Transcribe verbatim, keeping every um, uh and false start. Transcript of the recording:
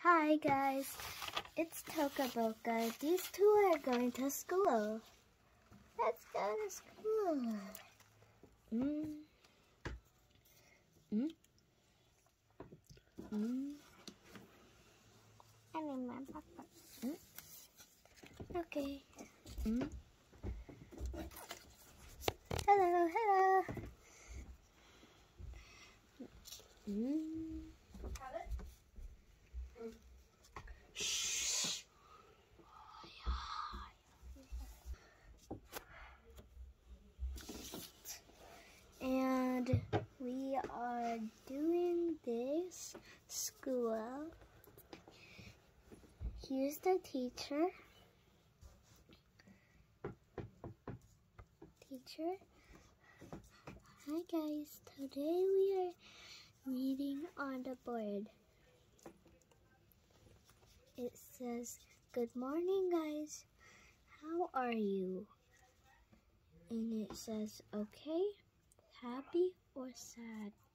Hi guys, it's Toka Boka. These two are going to school. Let's go to school. Mm. Mm. Mm. I need my papa. Mm. Okay. Mm. Hello, hello. Mm. Shh. And we are doing this school. Here's the teacher. Teacher. Hi guys, today we are reading on the board. It says, "Good morning guys, how are you?" And it says, okay, happy or sad.